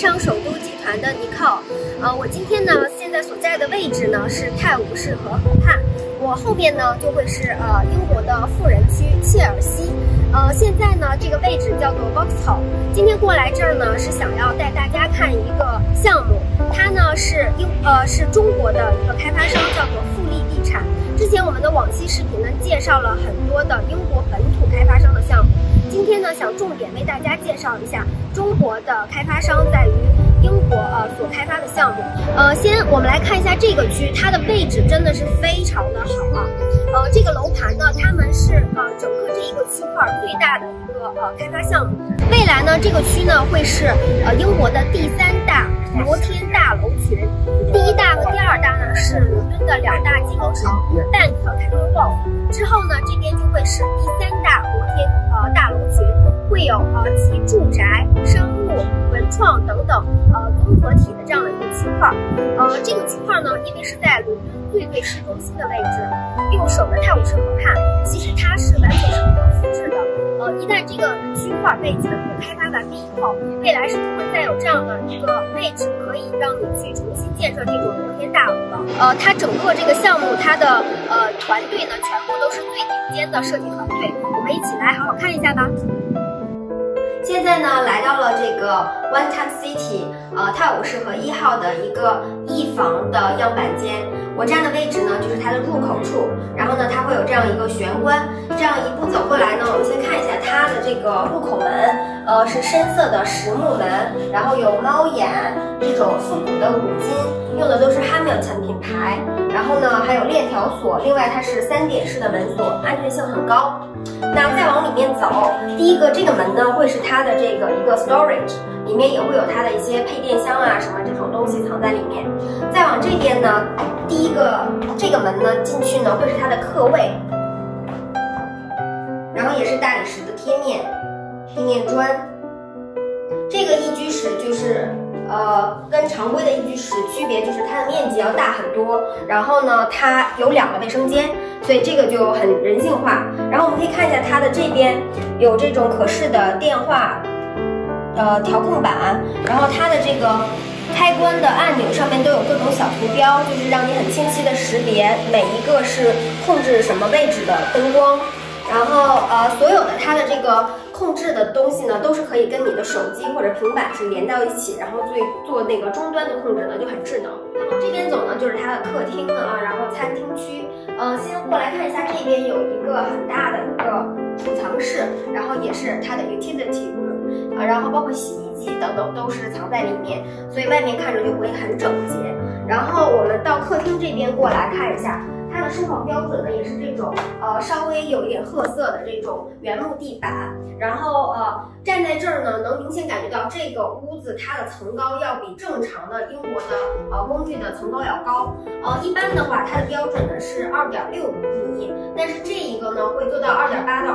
商首都集团的尼靠。我今天呢现在所在的位置呢是泰晤士河河畔，我后边呢就会是英国的富人区切尔西。现在呢这个位置叫做 Vauxhall。今天过来这儿呢是想要带大家看一个项目，它呢是中国的一个开发商，叫做富力地产。之前我们的往期视频呢介绍了很多的英国本土开发商的项目，今天呢想重点为大家介绍一下中国的开发商在于英国所开发的项目。先我们来看一下这个区，它的位置真的是非常的好啊。这个楼盘呢，他们是整个这一个区块最大的一个开发项目。未来呢，这个区呢会是英国的第3大摩天大楼群，第1大和第2大呢是伦敦的2大金融城 Bank 和 Canary Wharf， 之后呢这边就会是第3大摩天大楼群，会有集住宅、商务、文创等等综合体的这样的一个区块。这个区块呢，因为是在伦敦最市中心的位置，右手的泰晤士河畔，其实它是完全是不可复制的。一旦这个区块被全部开发完毕以后，未来是不会再有这样的一个位置可以让你去重新建设这种摩天大楼的。它整个这个项目，它的团队呢，全部都是最顶尖的设计团队。我们一起来好好看一下吧。现在呢，来到了这个 One Time City， 泰晤士河1号的一个1房的样板间。我站的位置呢，就是它的入口处。然后呢，它会有这样一个玄关。这样一步走过来呢，我们先看一下它的这个入口门，是深色的实木门，然后有猫眼这种复古的五金，用的都是 Hamilton 品牌。然后呢，还有链条锁，另外它是3点式的门锁，安全性很高。那再往里面走，第一个这个门呢，会是它的这个一个 storage， 里面也会有它的一些配电箱啊什么这种东西藏在里面。再往这边呢，第一个这个门呢进去呢会是它的客位，然后也是大理石的贴面砖。这个一居室就是跟常规的一居室区别就是它的面积要大很多，然后呢它有2个卫生间，所以这个就很人性化。然后我们可以看一下它的这边有这种可视的电话调控板，然后它的这个开关的按钮上面都有各种小图标，就是让你很清晰的识别每一个是控制什么位置的灯光。然后所有的它的这个控制的东西呢，都是可以跟你的手机或者平板是连到一起，然后做那个终端的控制呢就很智能。那么这边走呢就是它的客厅啊，然后餐厅区。先过来看一下，这边有一个很大的一个储藏室，然后也是它的 utility room，然后包括洗衣机等等都是藏在里面，所以外面看着就会很整洁。然后我们到客厅这边过来看一下。它的收房标准呢，也是这种稍微有一点褐色的这种原木地板，然后站在这儿呢，能明显感觉到这个屋子它的层高要比正常的英国的公寓的层高要高。一般的话，它的标准呢是2.6米，但是这一个呢会做到2.8到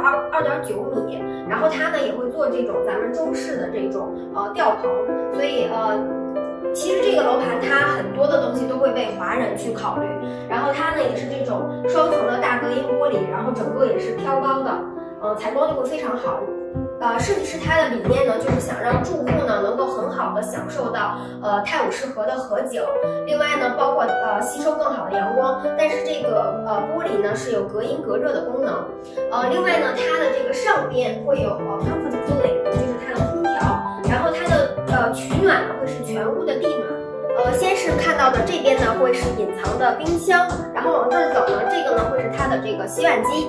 2.9米，然后它呢也会做这种咱们中式的这种吊棚，所以其实这个楼盘它很多的东西都会为华人去考虑，然后它呢也是这种双层的大隔音玻璃，然后整个也是挑高的，采光就会非常好。设计师他的理念呢，就是想让住户呢能够很好的享受到泰晤士河的河景，另外呢包括吸收更好的阳光，但是这个玻璃呢是有隔音隔热的功能。另外呢它的这个上边会有comfort cooling， 就是它的空调，然后它的取暖呢会是全屋的地暖。先是看到的这边呢会是隐藏的冰箱，然后往这儿走呢，这个呢会是它的这个洗碗机。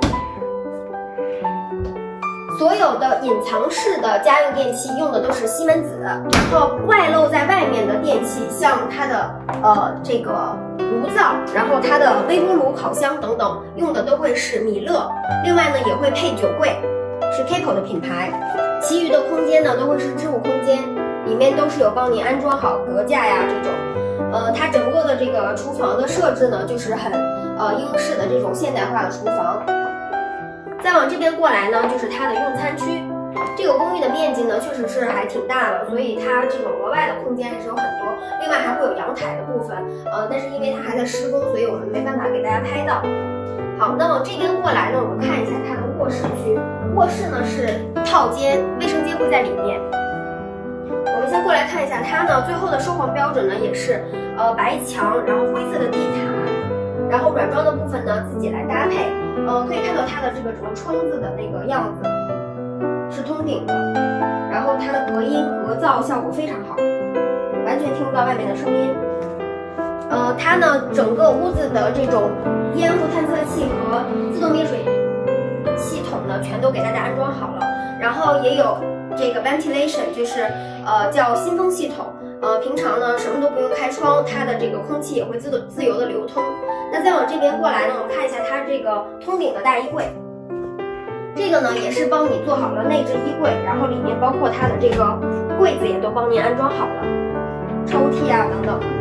所有的隐藏式的家用电器用的都是西门子，然后外露在外面的电器，像它的这个炉灶，然后它的微波炉、烤箱等等，用的都会是米勒。另外呢，也会配酒柜，是 Capo 的品牌。其余的空间呢，都会是置物空间，里面都是有帮你安装好隔架呀这种。它整个的这个厨房的设置呢，就是很英式的这种现代化的厨房。再往这边过来呢，就是它的用餐区。这个公寓的面积呢，确实是还挺大的，所以它这种额外的空间还是有很多。另外还会有阳台的部分，但是因为它还在施工，所以我们没办法给大家拍到。好，那往这边过来呢，我们看一下它的卧室区。卧室呢是套间，卫生间会在里面。我们们先过来看一下它呢，最后的收房标准呢也是白墙，然后灰色的地毯，然后软装的部分呢自己来搭配。可以看到它的这个整个窗子的那个样子是通顶的，然后它的隔音隔噪效果非常好，完全听不到外面的声音。它呢整个屋子的这种烟雾探测器和自动灭水系统呢全都给大家安装好了，然后也有这个 ventilation， 就是叫新风系统。平常呢什么都不用开窗，它的这个空气也会自由的流通。那再往这边过来呢，我们看一下它这个通顶的大衣柜，这个呢也是帮你做好了内置衣柜，然后里面包括它的这个柜子也都帮您安装好了，抽屉啊等等。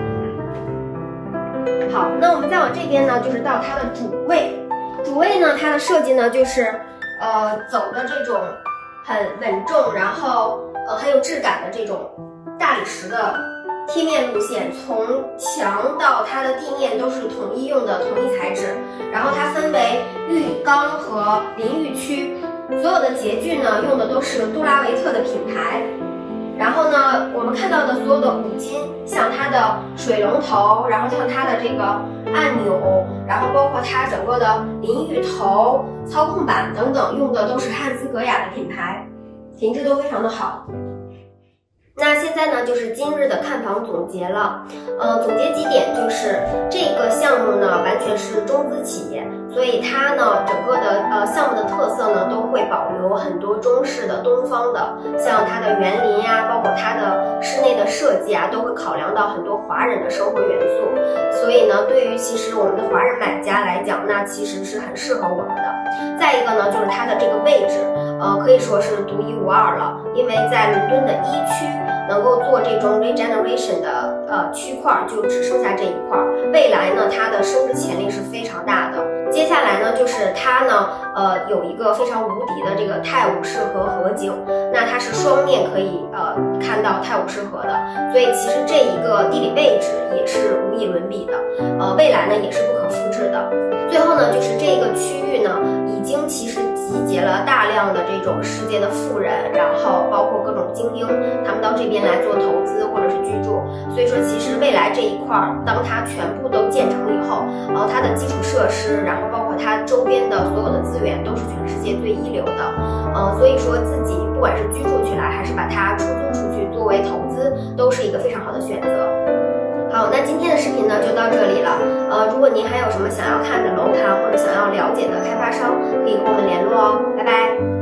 好，那我们再往这边呢，就是到它的主卫。主卫呢，它的设计呢就是走的这种很稳重，然后很有质感的这种大理石的贴面路线，从墙到它的地面都是统一用的统一材质。然后它分为浴缸和淋浴区，所有的洁具呢用的都是杜拉维特的品牌。然后呢，我们看到的所有的五金，像它的水龙头，然后像它的这个按钮，然后包括它整个的淋浴头、操控板等等，用的都是汉斯格雅的品牌，品质都非常的好。那现在呢，就是今日的看房总结了。总结几点，就是这个项目呢完全是中资企业，所以它呢整个的项目的特色呢都会保留很多中式的、东方的，像它的园林呀，包括它的室内的设计啊，都会考量到很多华人的生活元素。所以呢，对于其实我们的华人买家来讲，那其实是很适合我们的。再一个呢，就是它的这个位置，可以说是独一无二了，因为在伦敦的1区。能够做这种 regeneration 的区块就只剩下这一块，未来呢它的升值潜力是非常大的。接下来呢就是它呢有一个非常无敌的这个泰晤士河河景，那它是双面可以看到泰晤士河的，所以其实这一个地理位置也是无以伦比的，未来呢也是不可复制的。最后呢就是这个区域呢已经其实集结了大量的这种世界的富人，然后包括各种精英，他们到这边来做投资或者是居住。所以说其实未来这一块当它全部都建成以后，它的基础设施，然后包括它周边的所有的资源都是全世界最一流的，所以说自己不管是居住起来还是把它出租出去作为投资，都是一个非常好的选择。好，那今天的视频呢就到这里了。如果您还有什么想要看的楼盘或者想要了解的开发商，可以跟我们联络哦。拜拜。